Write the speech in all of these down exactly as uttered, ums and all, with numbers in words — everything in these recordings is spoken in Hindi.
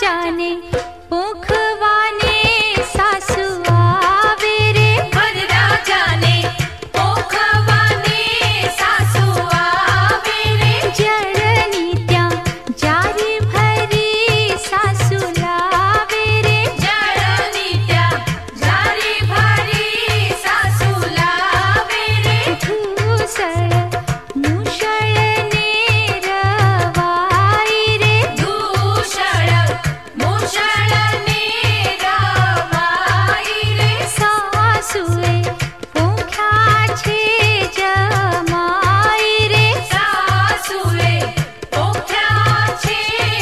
जाने पोखवाने सासू आवे रे, वरदा जाने पोखवाने सासू आवे रे, जळणी त्या जारी भरी सासू लावे रे, जळणी त्या जारी भरी सासू लावे रे, धूसळ मुसळने रवाई रे, धूसळ मुसळने रवाई रे, सासूए पोख्याचे जमाई रे, सासूए पोख्याचे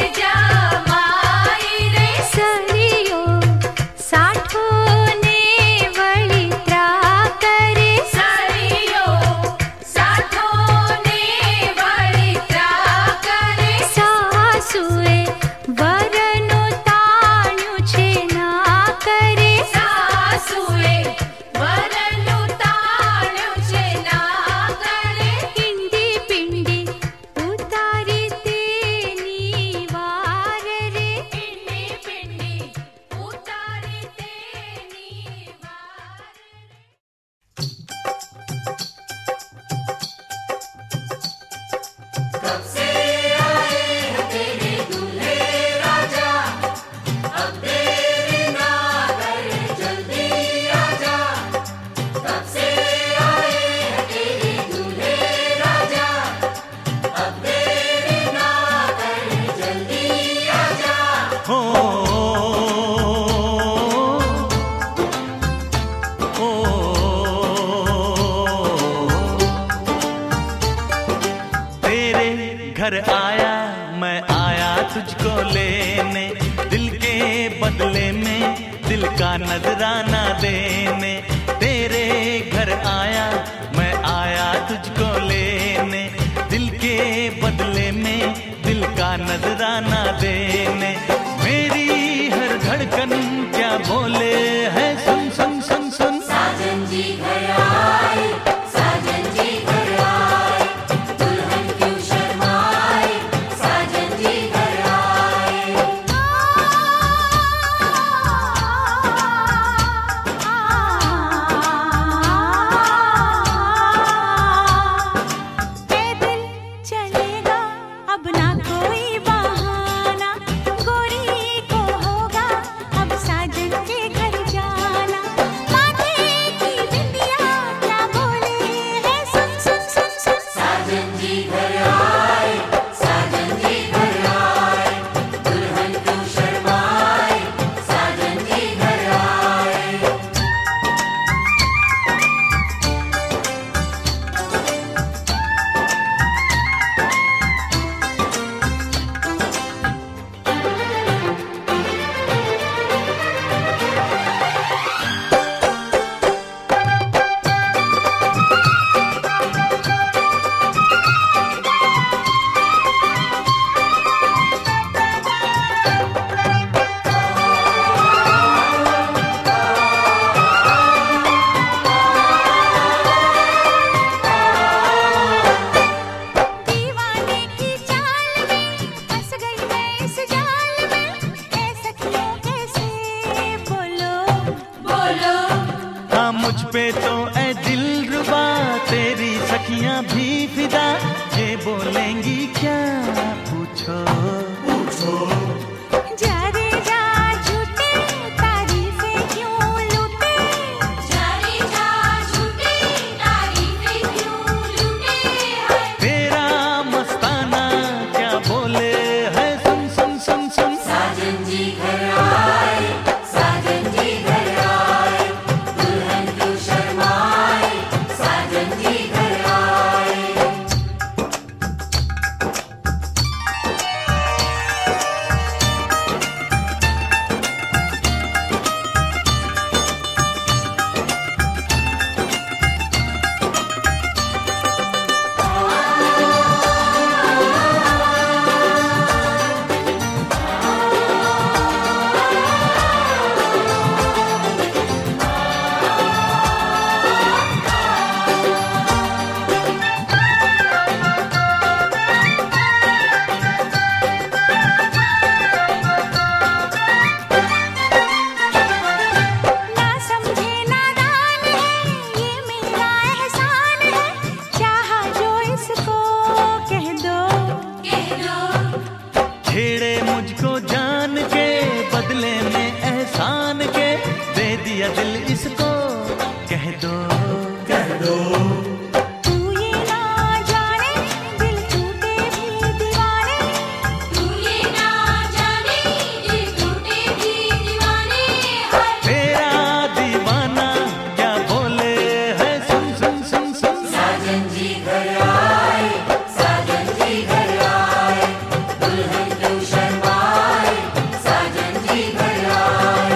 जमाई रे, सरियो साठोने वळी त्राकरे, सरियो साठोने वळी त्राकरे, सासूए वरनो ताण्यु छे ना करे, सासूए वरनु ताण्यु छे ना करे, पिंडी पिंडी उतारी तेनी वार रे, पिंडी पिंडी उतारी तेनी वार रे। कब से आए हैं तेरे दूल्हे राजा, अब देरी ना कर जल्दी आजा, कब से आए हैं तेरे दूल्हे राजा, अब देरी ना कर जल्दी आजा। हो ओ तेरे घर आया मैं आया तुझको लेने, दिल के बदले में दिल का नजराना देने। तेरे घर आया मैं आया तुझको लेने, दिल के बदले में दिल का नजराना देने। मेरी हर धड़कन क्या बोले है, सुन सुन सुन सुन। साजन जी घर आए, साजन जी घर आए, दुल्हन क्यों शर्माए, साजन जी घर आए। पैदल चलेगा अब ना कोई बहाना, गोरी को होगा अब साजन के घर जाना। माथे की बिंदिया क्या बोले है, सुन सुन सुन सुन। साजन जी घर आए, साजन जी घर आए, दुल्हन क्यों शर्माए, साजन जी घर आए। दीवाने की चाल में फंस गई मैं इस जाल में, ऐ सखियों कैसे बोलो बोलो हाँ मुझ पे तो ऐ दिलरुबा तेरी सखियां भी फिदा, ये बोलेंगी क्या पूछो पूछो। जा रे जा झूठे तारीफें क्यों लूटे, जारी जा झूठी तारीफें क्यों लूटे हैं। तेरा मस्ताना क्या बोले है, सुन सुन सुन सुन। साजन जी घर आए, साजन जी घर आए, दुल्हन क्यों शर्माए, साजन जी घर आए। दिया दिल इसको कह दो कह दो तू ये ना जाने दिल टूटे भी दीवाने, तू ये ना जाने दिल टूटे भी दीवाने हाय तेरा दीवाना क्या बोले है सुन सुन सुन सुन साजन जी घर आए साजन जी घर आए दुल्हन क्यों शर्माए साजन जी घर आए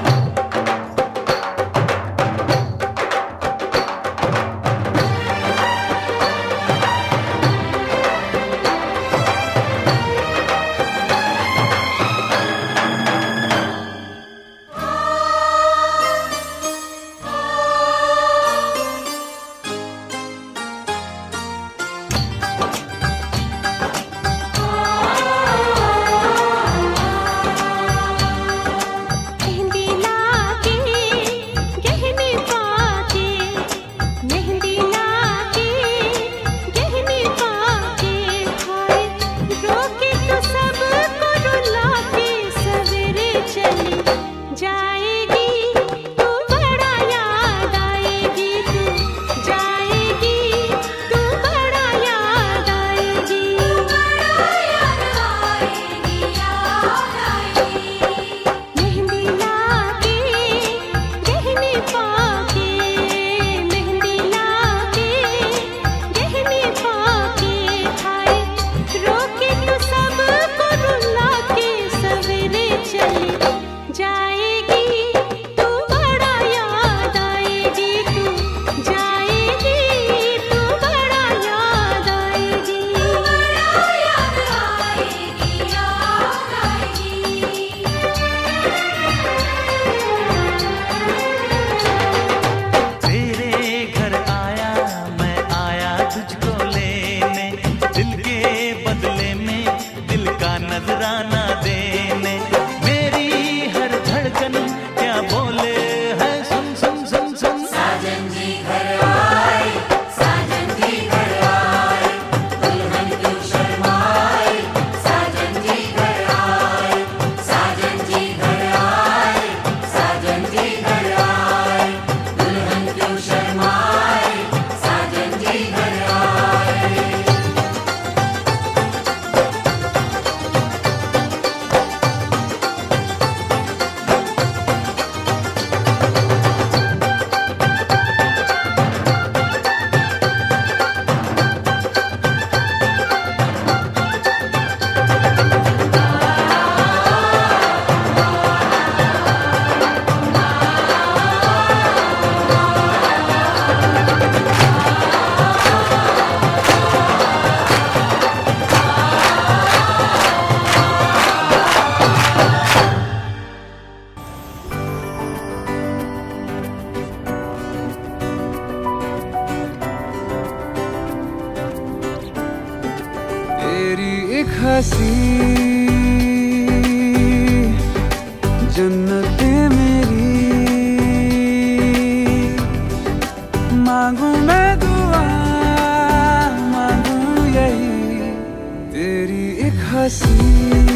मेहंदी लाके गहने पाके, मेहंदी लाके गहने पाके हाय रोके तो सबको रुला के सवेरे चली जाएगी तू बड़ा याद आएगी तू जाएगी तू बड़ा याद आएगी बड़ा याद आएगी याद आएगी मेहंदी लाके गहने पाके, मेहंदी लाके गहने पाके हाय रोके तो सबको रुला के सवेरे चली जाएगी तू बड़ा याद आएगी तू जाएगी तू बड़ा याद आएगी बड़ा याद आएगी याद आएगी तेरे घर आया मैं आया तुझको लेने दिल के बदले में दिल का नजराना देने मेरी हर धड़कन क्या बोले है सुन सुन सुन सुन साजन जी घर आए साजन जी घर आए दुल्हन क्यों शर्माए साजन जी घर आए साजन जी घर आए साजन जी घर आए दुल्हन क्यों शर्माए साजन जी घर आए तेरी एक हंसी जन्नते मेरी मांगू मैं दुआ मांगू यही तेरी एक हंसी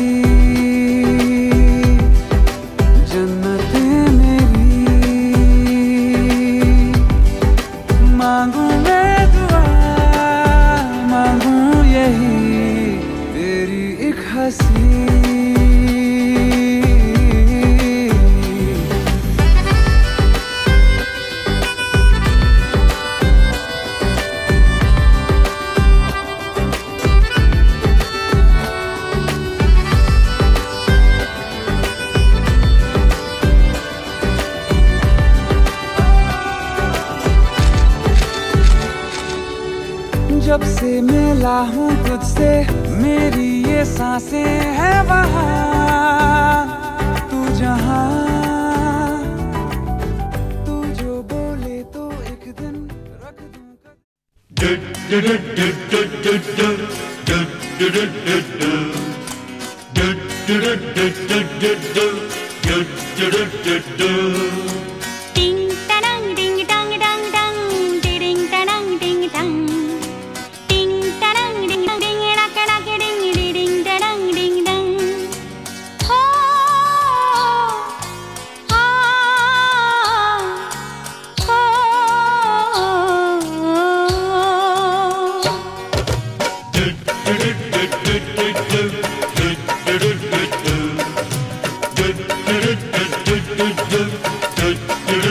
जन्नते मेरी मांगू मैं दुआ मांगू यही तेरी एक हंसी जब से मिला हूँ तुझसे मेरी ये सांसें हैं वहाँ तू जहाँ तू जो बोले तो एक दिन रख दूँगा टिंग टडंग डिंग डंग डंग डंग डिडिंग टडंग डिंग डंग टिंग टडंग डिंग डिंग डक डक डिंग डिडिंग टडंग डिंग डंग हो आ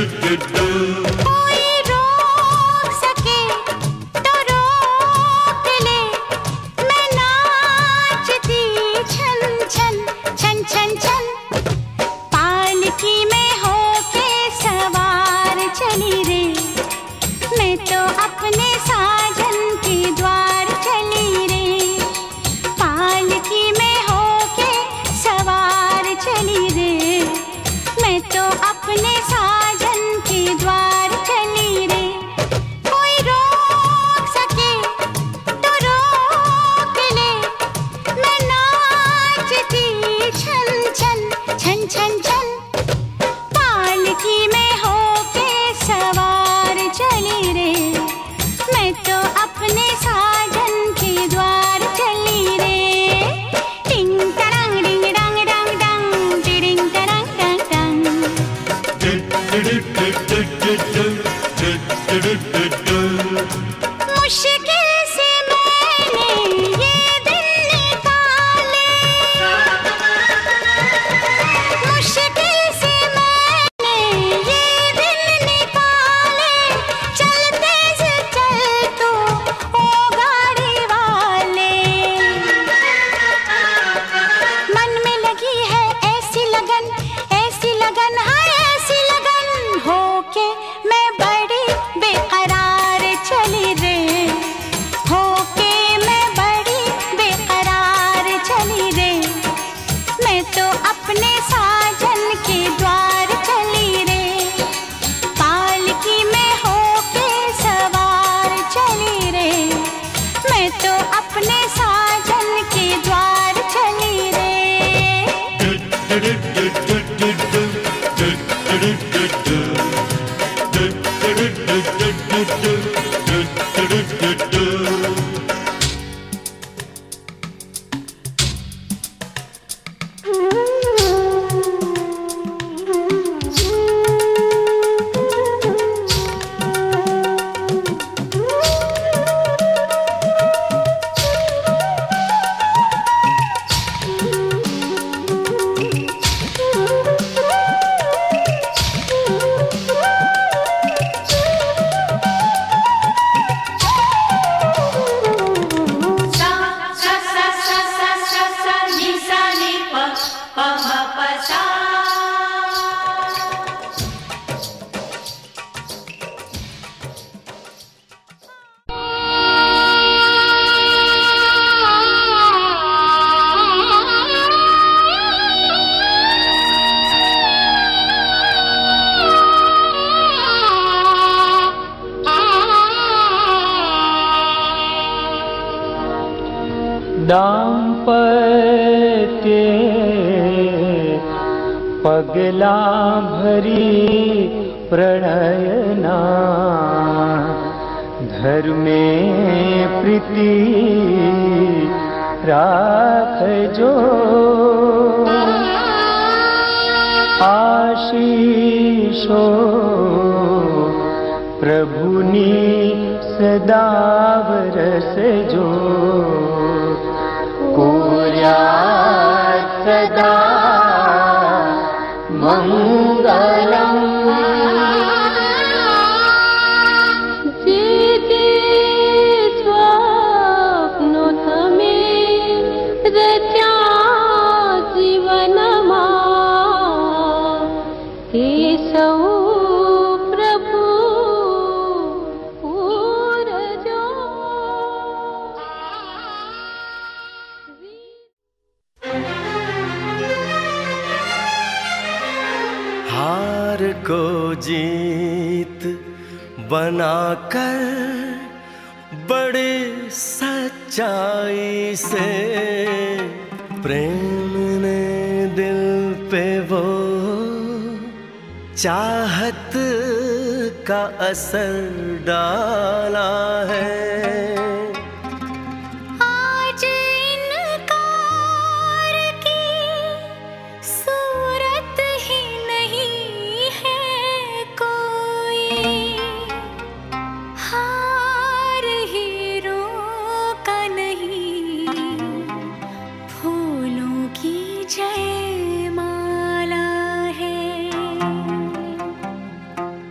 कोई रोक सके तो रोक ले, मैं नाचती छन छन छन छन छन। पालकी में होके सवार चली रे, मैं तो अपने साजन के द्वार चली रे। पालकी में होके सवार चली रे, मैं तो अपने साजन के द्वार चली रे। कोई रोक सके तो रोक ले, मैं नाचती छन छन छन छन छन। पालकी में होके सवार चली रे, मैं तो अपने साजन के द्वार चली रे। टिंग टरंग डिंग डंग डंग डंग, टिरिंग टरंग डंग डंग। मुश्किल से मैंने ये दिन निकाले, मुश्किल से मैंने ये दिन निकाले। चलते से चल तू ओ गाड़ी वाले, मन में लगी है ऐसी लगन, ऐसी लगन, हाँ ऐसी लगन होके मैं बड़ी बेकरार चली रे। होके मैं बड़ी बेकरार चली रे, मैं तो अपने साजन के द्वार चली रे। पालकी में होके सवार चली रे, मैं तो अपने साजन के द्वार चली रे। दाम्पत्य पगला भरी प्रणयना, धर्मे प्रीति राखजो। आशीषो प्रभुनी सदा वरसजो, कुर्यात् सदा मंगलम्। जेते स्वप्नोत्तमे रच्या जीवनमा, केशव प्रभु पूरजो। हार को जीत बनाकर बड़े सच्चाई से प्रेम ने दिल पे वो चाहत का असर डाला है। आज इनकार की सूरत ही नहीं है कोई, हार हीरों का नहीं, फूलों की जयमाला है।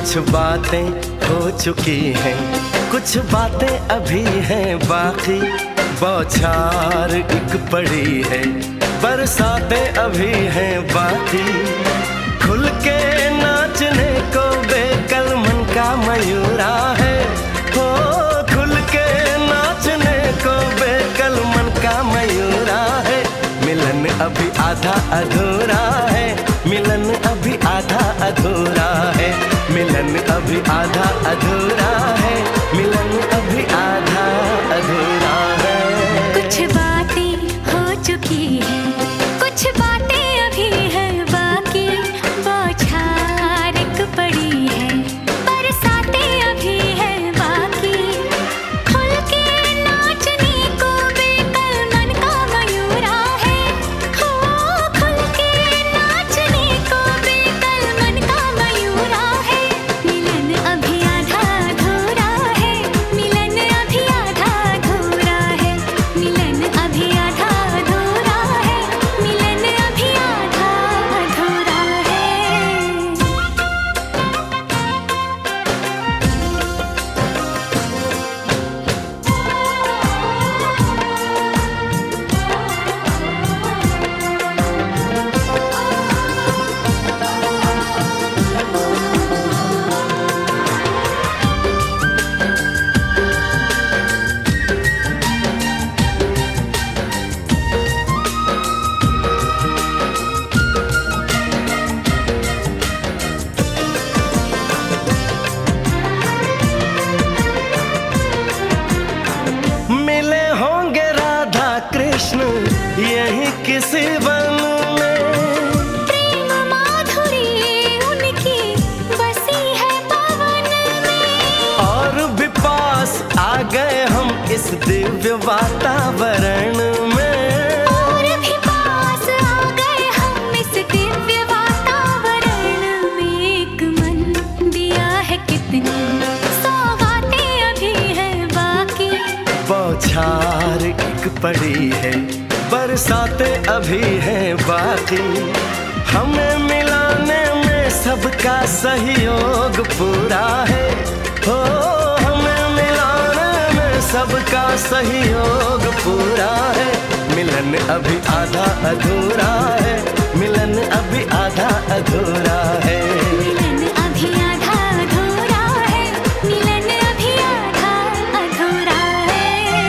कुछ बातें हो चुकी हैं, कुछ बातें अभी हैं बाकी, बौछार एक पड़ी है, बरसातें अभी हैं बाकी। खुल के नाचने को बेकल मन का मयूरा है, हो खुल के नाचने को बेकल मन का मयूरा है। मिलन अभी आधा अधूरा है, मिलन अभी आधा अधूरा है, मिलन अभी आधा अधूरा है, मिलन अभी आधा अधूरा है। कुछ बातें हो चुकी हैं, कुछ बातें अभी हैं बाकी, बौछार एक पड़ी है, बरसातें अभी हैं बाकी। खुल के नाचने को बेकल मन का मयूरा है, हो खुल के नाचने को बेकल मन का मयूरा है। मिलन अभी आधा अधूरा है, मिलन अभी आधा अधूरा है, मिलन अभी आधा अधूरा है, मिलन अभी आधा अधूरा है। मिले होंगे राधा कृष्ण यही किसी वन में, प्रेम माधुरी उनकी बसी है पवन में, और भी पास आ गए हम इस दिव्य वातावरण में। और भी पास आ गए हम इस दिव्य वातावरण में। एक मन दिया है कितनी सौगातें अभी हैं बाकी, बौछार एक पड़ी है, बरसातें अभी हैं बाकी। हमें मिलाने में सबका सहयोग पूरा है, हो हमें मिलाने में सबका सहयोग पूरा है। मिलन अभी आधा अधूरा है, मिलन अभी आधा अधूरा है। मिलन अभी आधा अधूरा है, मिलन अभी आधा अधूरा है।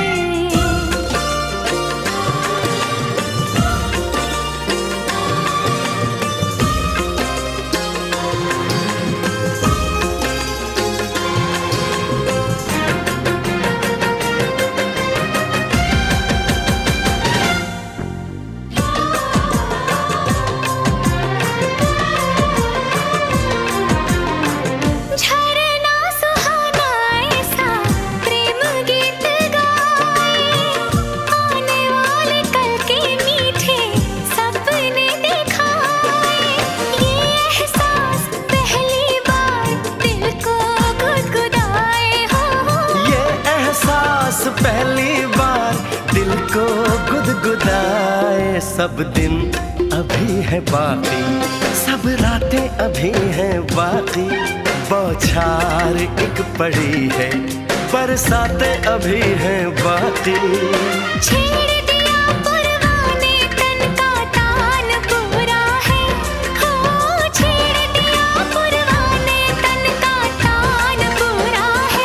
झरना सुहाना ऐसा प्रेम गीत गाए, आने वाले कल के मीठे सपने दिखाए। ये एहसास पहली बार दिल को गुदगुदाए, हो ये एहसास पहली बार दिल को गुदगुदाए। सब दिन अभी है बाकी, सब रातें अभी हैं बाकी, बौछार एक पड़ी है, बरसातें अभी हैं बाकी। छेड़ दिया पुरवाने तन का तान पूरा है, हो छेड़ दिया पुरवाने तन का तान पूरा है।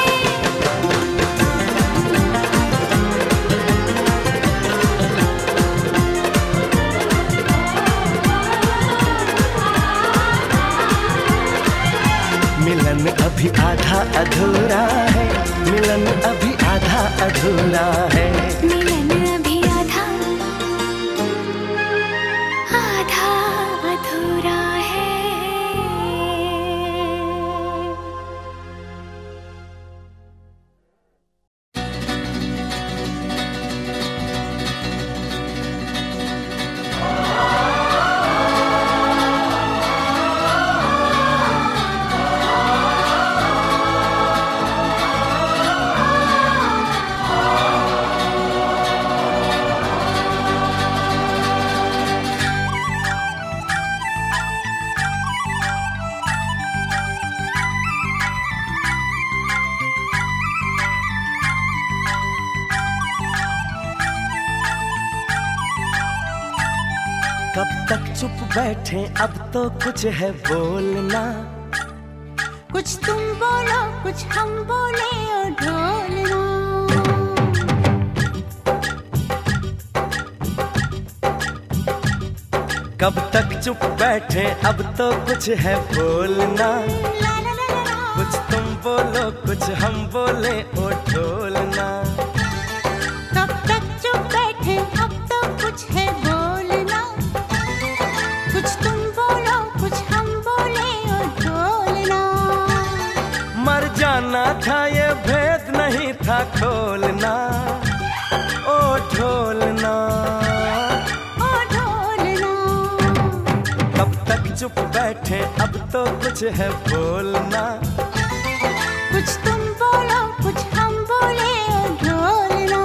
मिलन अभी आधा अधूरा है, मिलन अभी आधा अधूरा है। मिलन अभी आधा आधा अधूरा है। मिलन बैठे अब तो कुछ है बोलना। कुछ तुम बोलो कुछ हम बोले और ढोलना। कब तक चुप बैठे अब तो कुछ है बोलना। ला ला ला ला ला। कुछ तुम बोलो कुछ हम बोले ओ ढोलना। कब तक चुप बैठे अब तो कुछ है बोलना। कुछ तुम बोलो कुछ हम बोले और ढोलना। मर जाना था ये भेद नहीं था खोलना ओ ढोलना। चुप बैठे अब तो कुछ है बोलना। कुछ तुम बोलो कुछ हम बोले और ढोलना।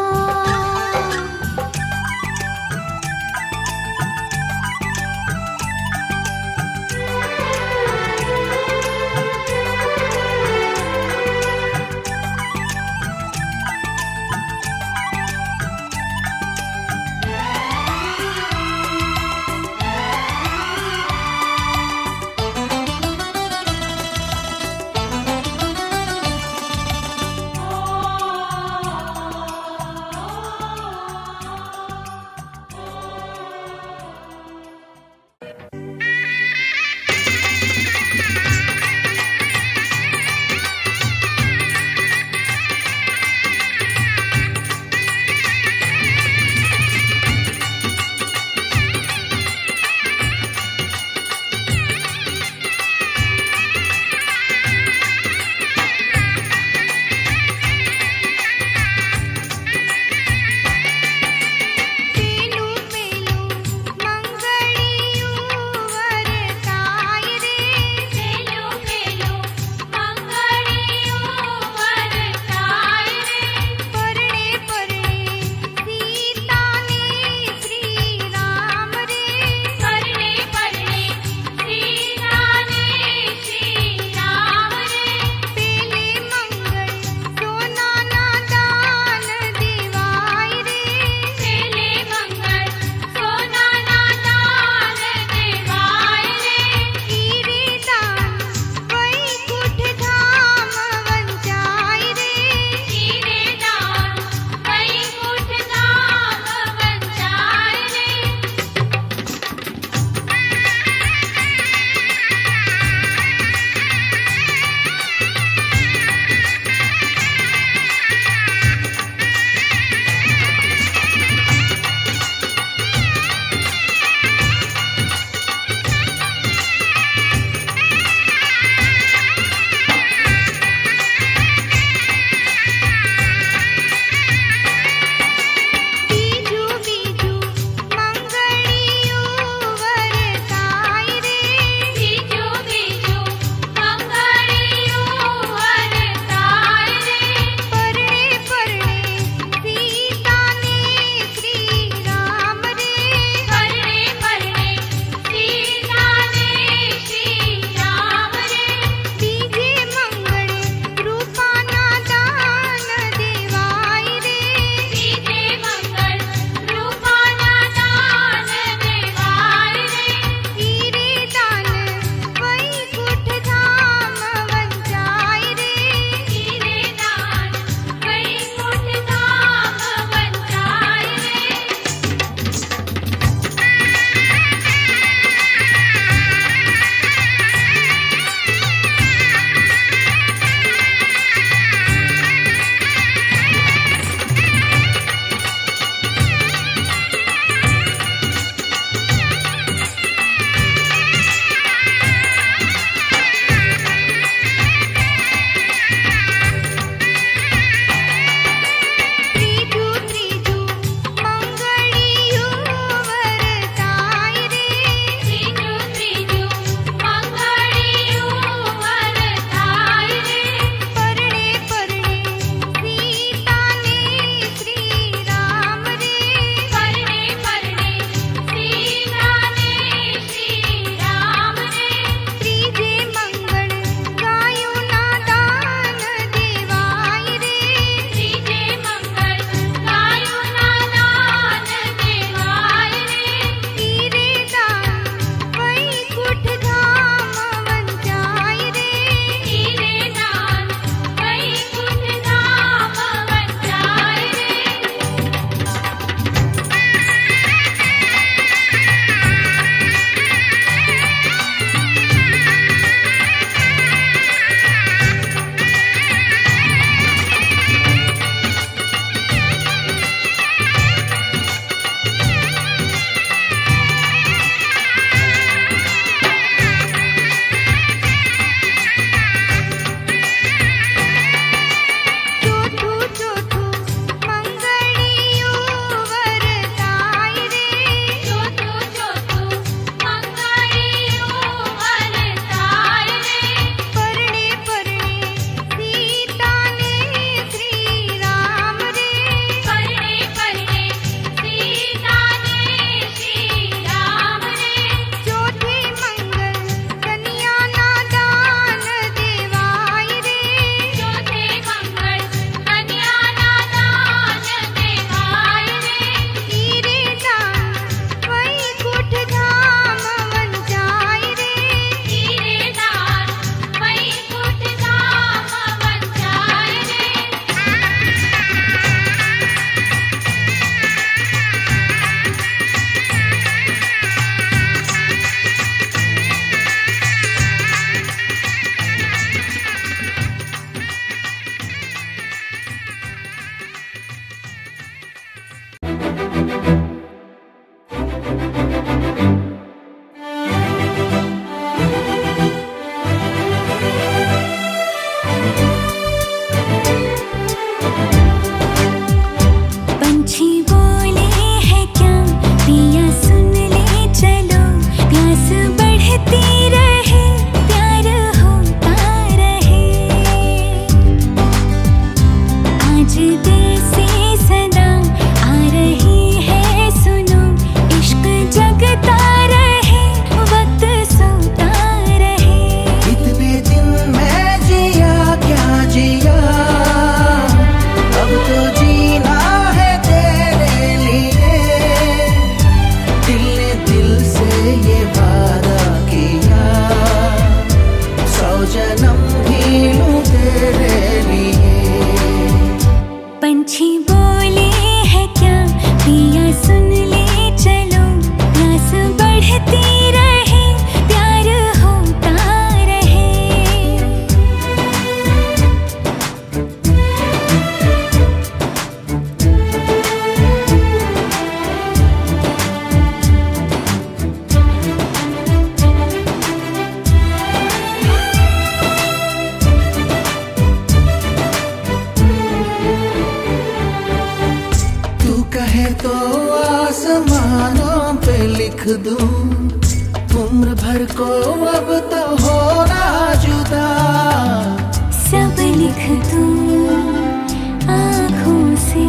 लिख दूं उम्र भर को अब तो होना जुदा। सब लिख दूं आँखों से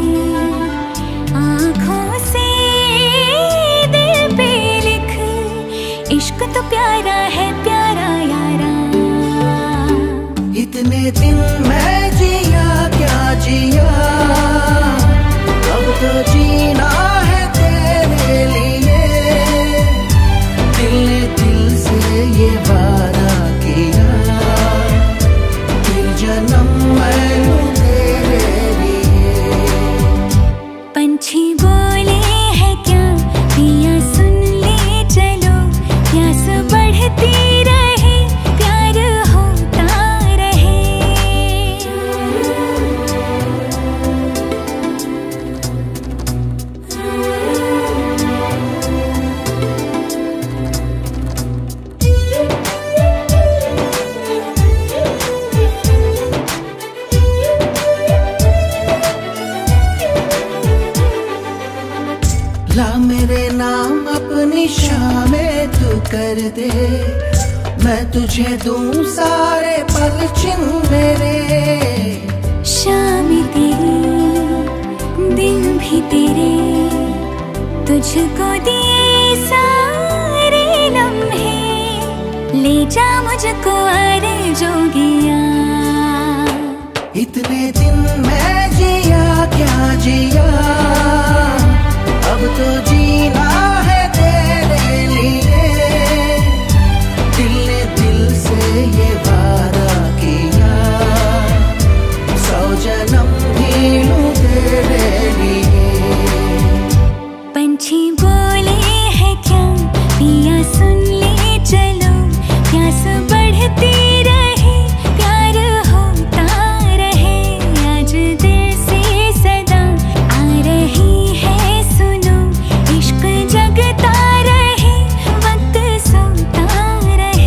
आँखों से दिल पे लिख, इश्क तो प्यारा है प्यारा यारा। इतने दिन मैं जिया क्या जिया, अब तो जीना है तेरे लिए। दिल ने दिल से ये वादा किया, फिर जन्म मैं लूं तेरे लिए। पंछी बोले है क्या पिया सुन ले चलो, प्यास बढ़ती रहे प्यार होता रहे। ला मेरे नाम अपनी शामें तू कर दे, मैं तुझे दूं सारे पल छिन मेरे। शाम तेरी दिन भी तेरे, तुझको दिए सारे लम्हे, ले जा मुझको आरज़ूगिया। इतने दिन मैं जिया क्या जिया, अब तो जीना है तेरे लिए। दिल ने दिल से ये वादा किया, सौ जन्म भी लूं तेरे लिए। पंछी बोले है क्या पिया सुन ले चलो, प्यास बढ़ती रहे प्यार होता रहे। आज दिल से सदा आ रही है सुनो, इश्क जगता रहे वक्त सोता रहे।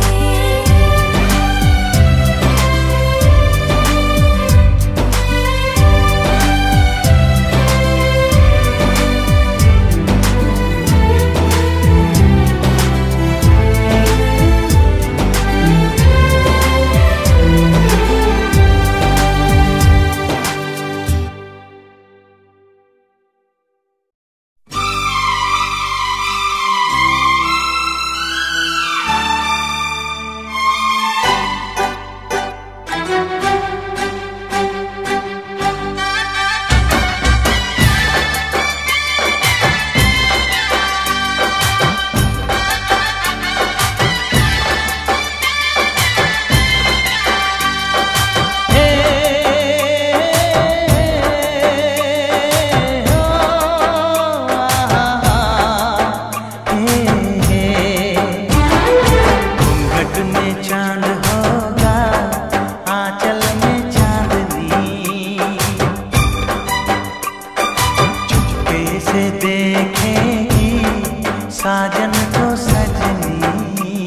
साजन को सजनी,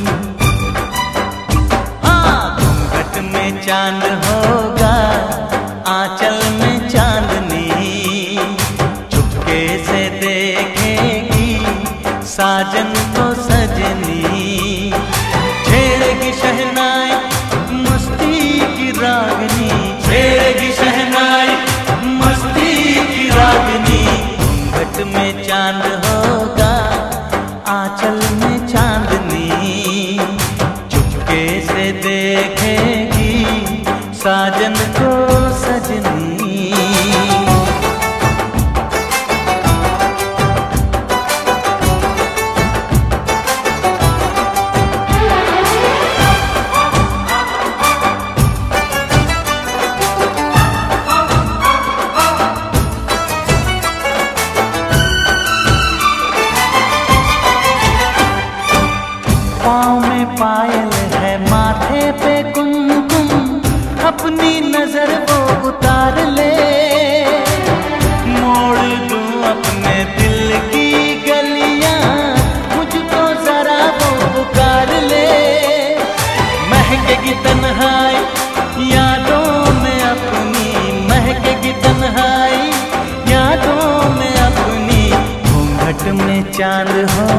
हाँ घूंघट में चांद होगा आंचल में चांदनी, चुपके से देखेगी साजन को सजनी। छेड़ेगी शहनाई मस्ती की रागनी, छेड़ेगी शहनाई मस्ती की रागनी। घूंघट में चांद होगा आंचल में चांदनी, चुपके से देखेगी साजन को सजनी। पाँव में पायल है माथे पे कुमकुम, अपनी नजर वो उतार ले। मोड़ दूं अपने दिल की गलियां, मुझको जरा वो पुकार ले। महकेगी तन्हाई यादों में अपनी, महकेगी तन्हाई यादों में अपनी। घूंघट में चांद हो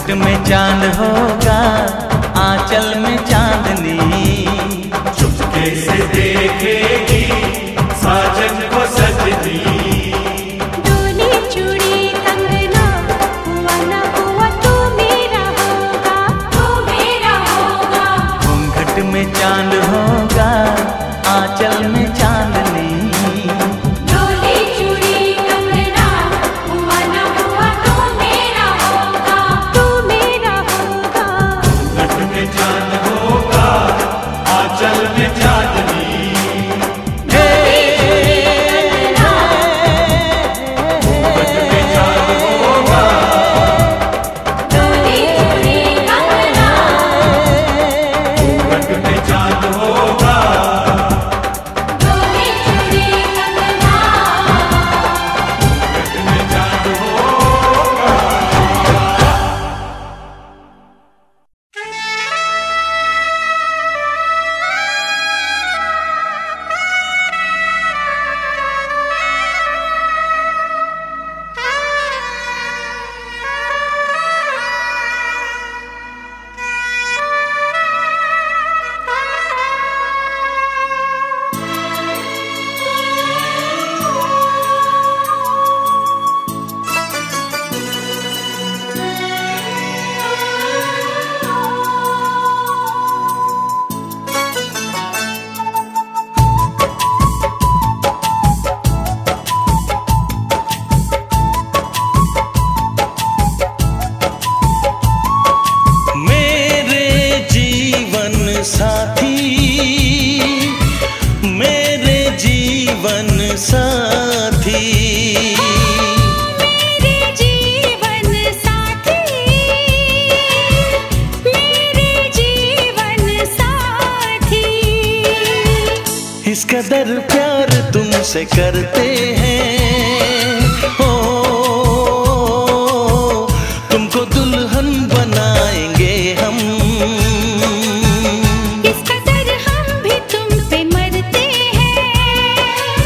घूंघट में चांद होगा, आंचल में चांदनी। चुपके से देखेगी साजन को सजनी। डोली चूड़ी कंगना हुआ ना हुआ तू मेरा होगा, तू मेरा होगा। घूंघट में चांद होगा, आंचल में चांदनी। डोली चूड़ी कंगना हुआ ना हुआ तू मेरा होगा, तू मेरा होगा। घूंघट में चांद होगा, आंचल में चांदनी। इस कदर प्यार तुमसे करते हैं, हो तुमको दुल्हन बनाएंगे हम। इस कदर हम भी तुम पे मरते हैं,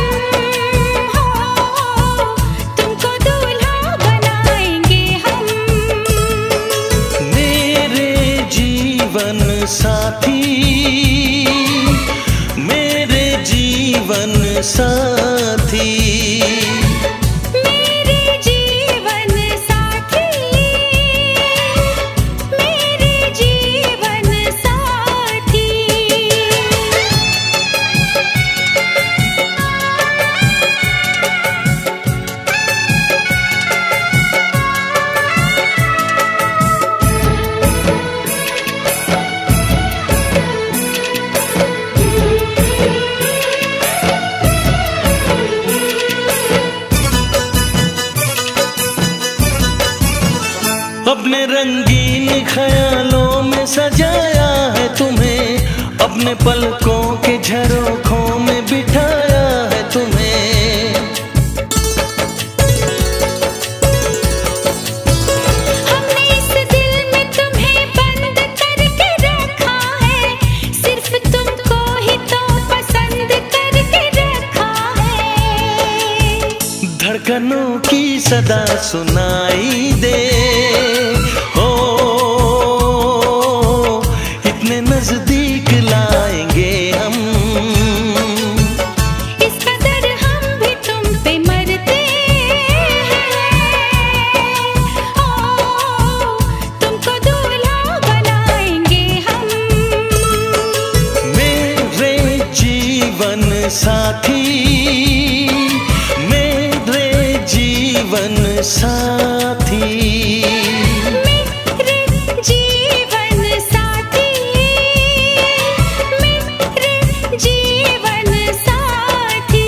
हो तुमको दूल्हा बनाएंगे हम। मेरे जीवन साथी, मेरे जीवन साथी, मेरे जीवन साथी, मेरे जीवन साथी। अपने रंगीन ख्यालों में सजाया है तुम्हें, अपने पलकों के झरोखों में बिठाया है तुम्हें। हमने इस दिल में तुम्हें बंद करके रखा है, सिर्फ तुमको ही तो पसंद करके रखा है। धड़कनों की सदा सुनाई दे, हो इतने नजदीक लाएंगे हम। इस कदर हम भी तुम पे मरते हैं, ओ तुमको दूल्हा बनाएंगे हम। मेरे जीवन साथी, मेरे जीवन साथी, मेरे जीवन साथी, मेरे जीवन साथी।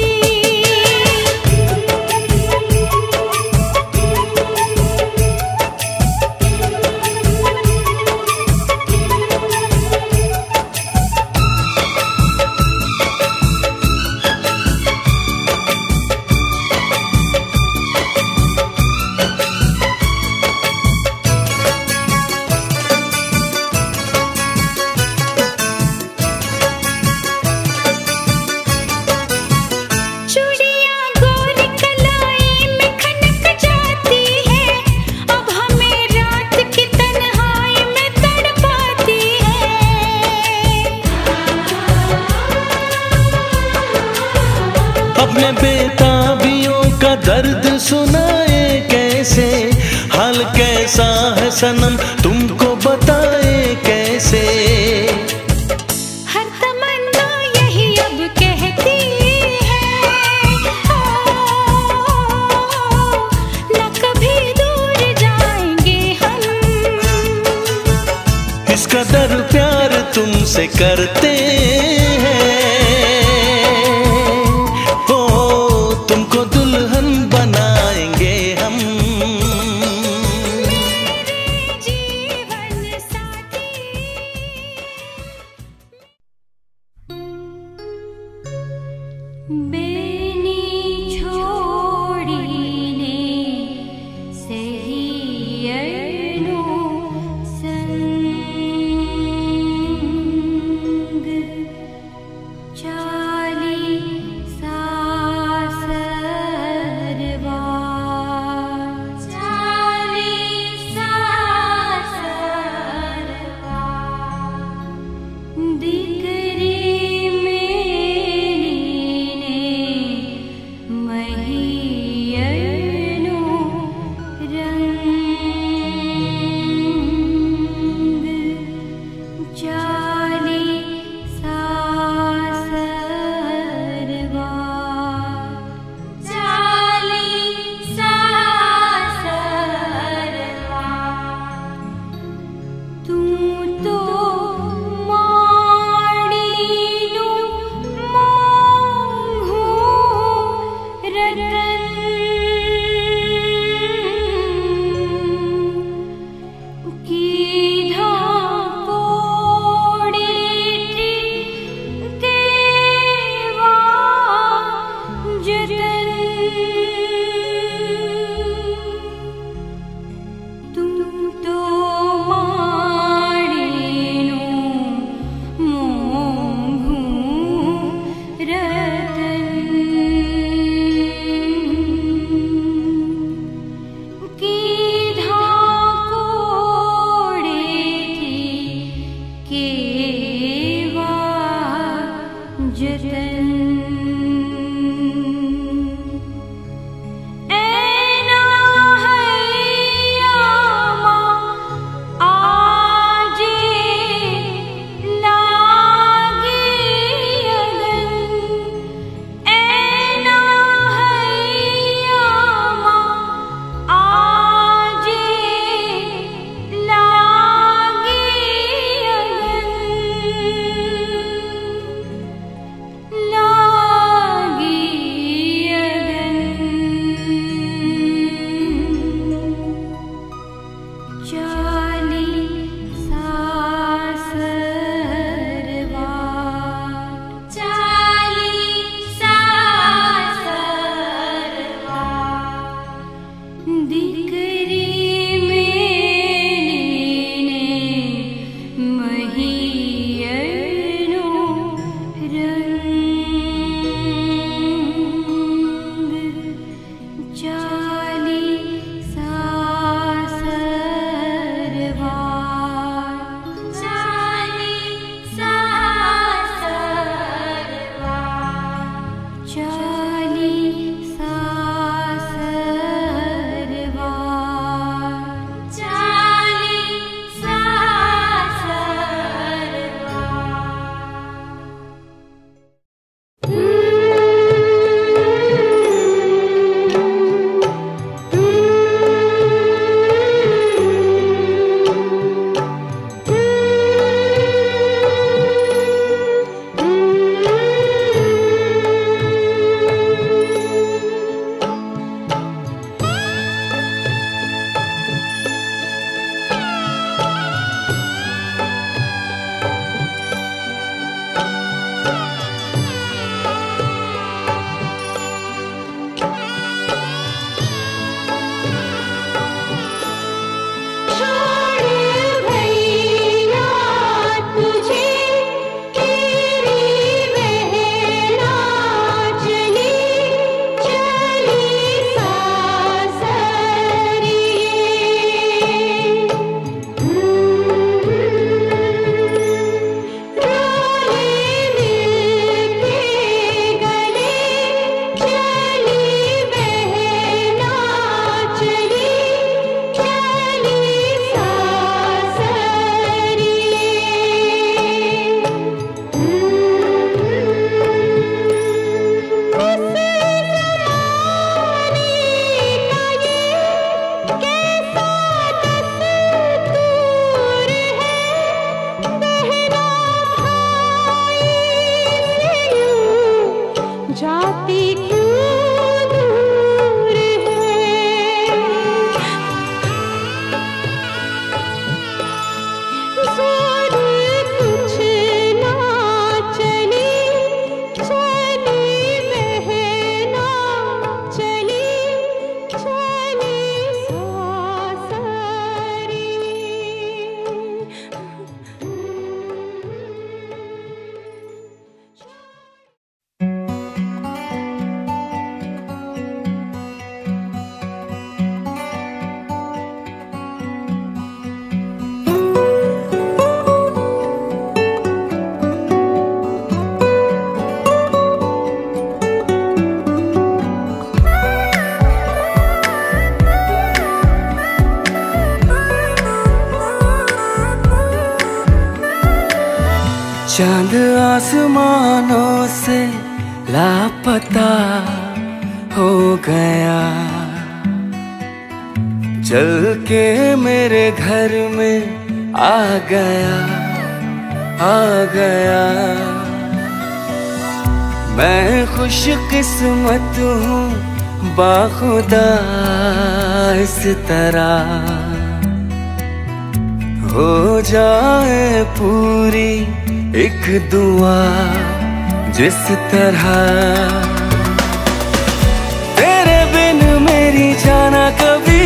सनम तुमको बताए कैसे। हर तमन्ना यही अब कहती है, न कभी दूर जाएंगे हम। इस कदर प्यार तुमसे करते हैं, ओ तुमको दुल्हन बनाएंगे हम। मेरे जीवन साथी बेनी छोड़ीने सहियरनु संग चाली सासरवा चाली सासरवा दिकरी मेरी ने महियरनु रंग चाली सासरवा चाली सासरवा तू तो माड़ीनु मोंघू रतन चांद आसमानों से लापता हो गया, चल के मेरे घर में आ गया, आ गया। मैं खुश किस्मत हूँ बाखुदा इस तरह हो जाए पूरी एक दुआ जिस तरह। तेरे बिन मेरी जाना कभी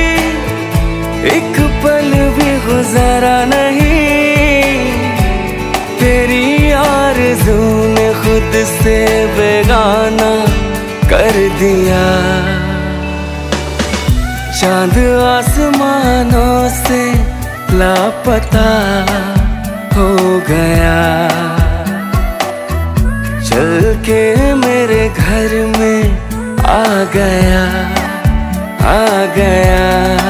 एक पल भी गुजारा नहीं, तेरी आरज़ू ने खुद से बेगाना कर दिया। चांद आसमानों से लापता हो गया, चल के मेरे घर में आ गया, आ गया।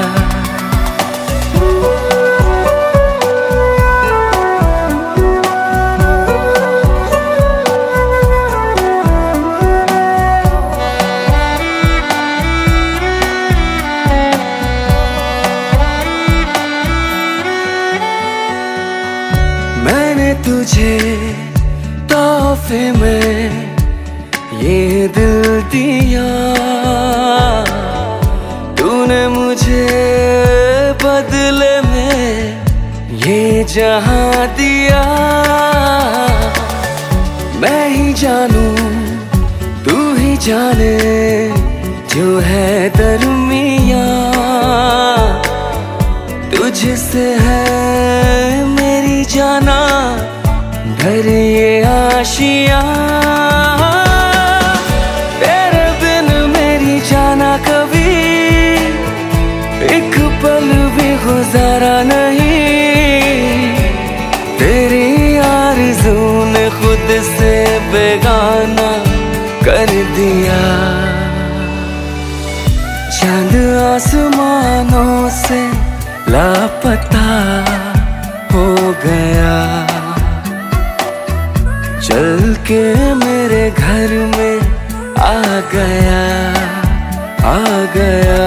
तुझे तोहफे में ये दिल दिया, तूने मुझे बदले में ये जहां दिया। मैं ही जानूं तू ही जाने जो है दरमिया, तुझसे है मेरी जाना भर ये आशिया। तेरे बिन मेरी जाना कभी एक पल भी गुजारा नहीं, तेरी आरज़ू ने खुद से बेगाना कर दिया। चांद आसमानों से लापता हो गया, चल के मेरे घर में आ गया, आ गया।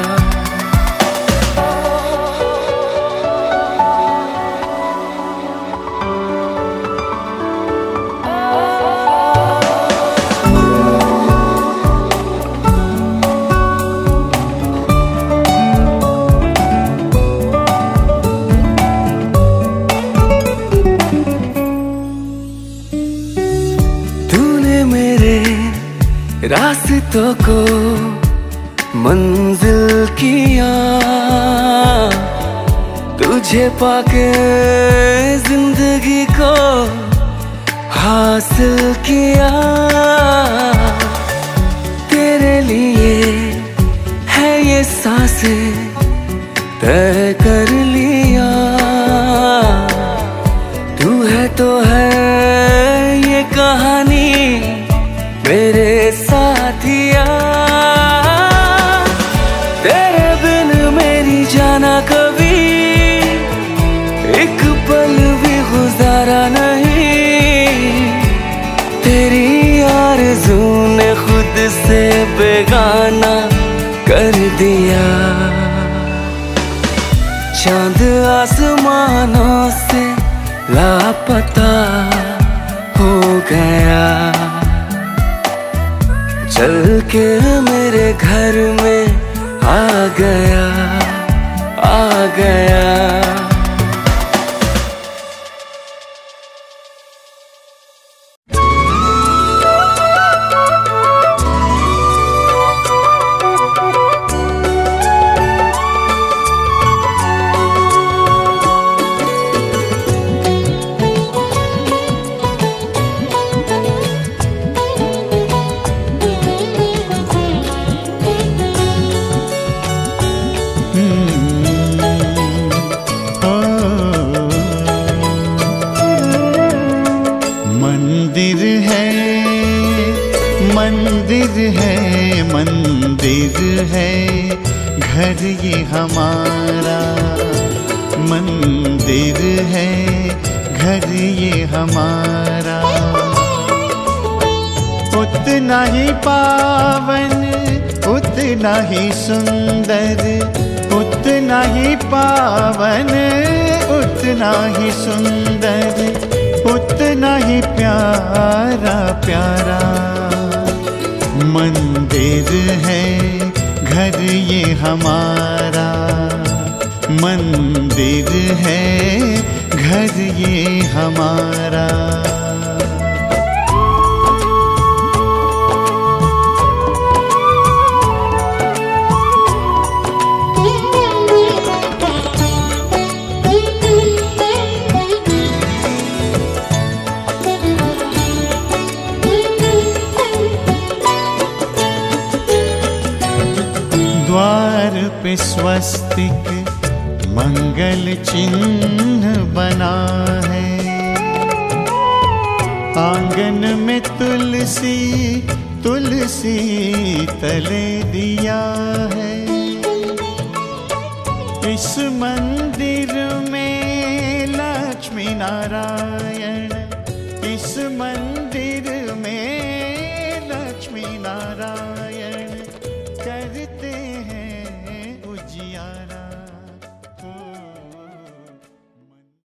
रास्तों को मंजिल किया, तुझे पाके जिंदगी को हासिल किया। तेरे लिए है ये सांसें तय कर लिया, तू है तो है ये कहानी मेरे साथिया। तेरे बिन मेरी जाना कभी एक पल भी गुजारा नहीं, तेरी आरज़ू ने खुद से बेगाना कर दिया। चांद आसमानों से लापता हो गया, चल के मेरे घर में आ गया, आ गया। मंदिर है, मंदिर है घर ये हमारा, मंदिर है घर ये हमारा। उतना ही पावन, उतना ही सुंदर, उतना ही पावन, उतना ही सुंदर, उतना ही प्यारा प्यारा मंदिर है घर ये हमारा। मंदिर है घर ये हमारा। द्वार पे स्वस्तिक मंगल चिन्ह बना है। आंगन में तुलसी, तुलसी तले दिया है। इस मंदिर में लक्ष्मी नारायण, इस मंदिर